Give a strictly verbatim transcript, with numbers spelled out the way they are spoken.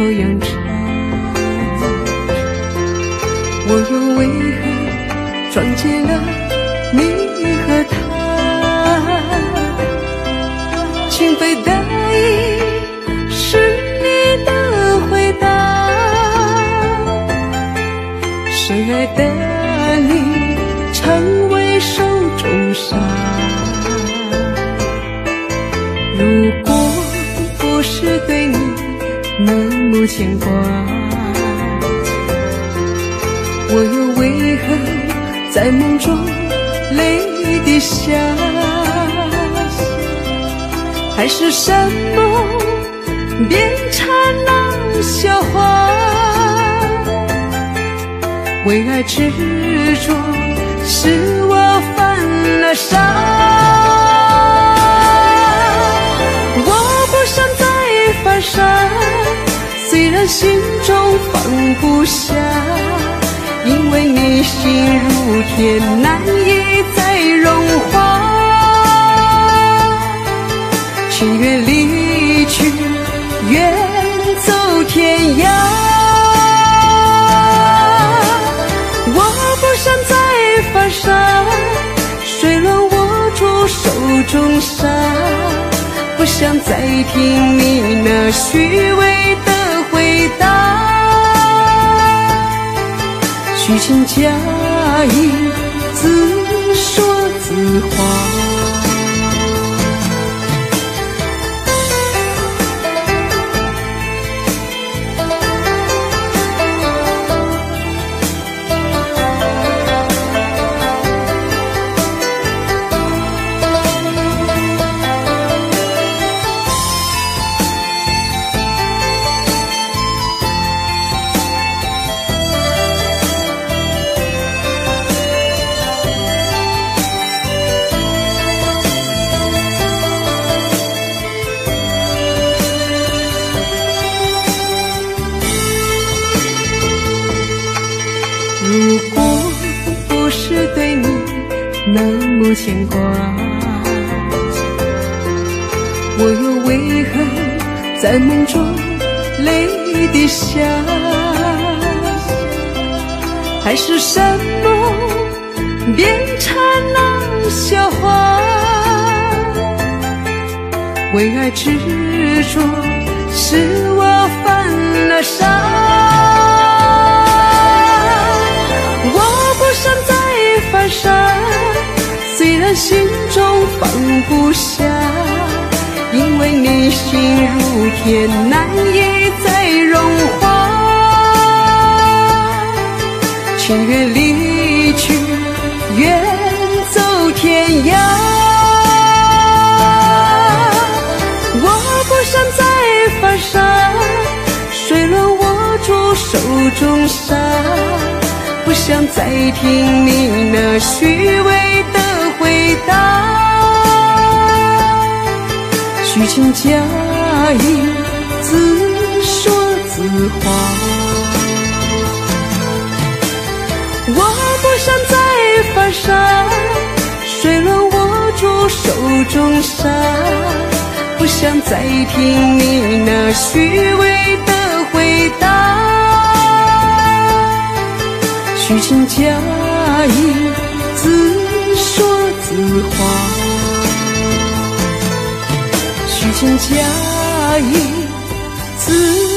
样长，我又为何撞见了你和他？情非得已是你的回答，深爱的你成为手中沙。如果不是对你那么牵挂，我又为何在梦中泪滴下？还是什么变成了笑话？为爱执着，是我犯了傻。我不想再犯傻，虽然心中放不下，因为你心如铁，难以再融化。情愿离去，远走天涯。我不想再犯傻，水轮握住手中沙，不想再听你那虚伪的回答。虚情假意，自说自话。如果不是对你那么牵挂，我又为何在梦中泪滴下？还是什么变成了笑话？为爱执着，是我犯了傻。虽然心中放不下，因为你心如铁，难以再融化。情愿离去，远走天涯。我不想再犯傻，水轮握住手中沙，不想再听你那虚伪的回答。虚情假意，自说自话。我不想再犯傻，水轮握住手中沙，不想再听你那虚伪的回答。虚情假意，自说自话。虚情假意，自